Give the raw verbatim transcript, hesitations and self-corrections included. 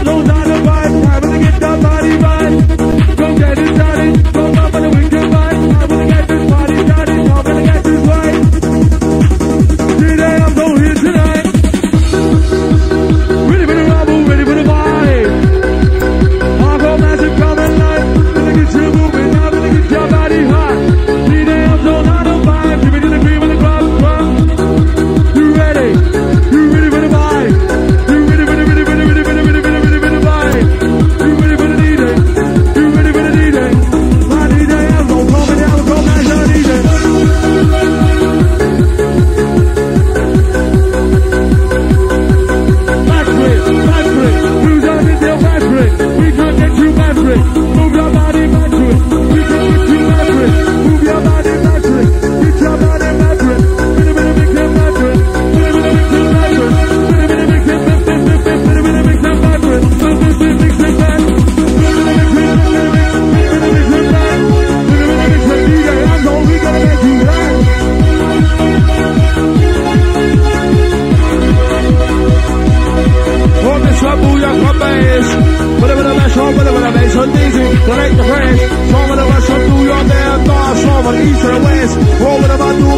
so down the vibe, time to get that body right. Go get it started, go up on the wicked vibe. I'm gonna get this party started, I'm gonna get this right. Today I'm so here tonight. Ready for the rumble, ready for the vibe. Hardcore massive coming live. Gonna get you moving, I'm gonna get your body hot. Today I'm so down the vibe, give me the cream of the club, club. You ready? You ready for the vibe? You ready for the, ready for the, ready for the, ready for the, ready for the vibe? You ready for the D J? You ready for the D J? My D J, I'm so coming down, I'm so nice, your D J. Patrick, Patrick, move your video, Patrick. We can get you, Patrick. Move your body, Patrick. We can get you, Patrick. Move your body, Patrick. Get your body, Patrick. Bit a bit of big tip, Patrick. Bit a bit of big tip, Patrick. Bit a bit of big tip, bit a bit of big tip, Patrick. Bit a bit of big tip, Patrick. Bit a bit of big tip, Patrick. Bit a bit of big tip, D J. I'm going, we gotta get you right. On this one, booyah, bass. Whatever the bass on, whatever the bass on, easy. Connect the press. Some of the bass on, do your damn thoughts. From the east to the west. Roll with the